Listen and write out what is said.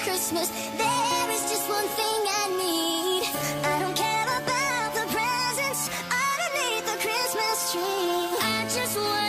Christmas. There is just one thing I need. I don't care about the presents underneath the Christmas tree. I just want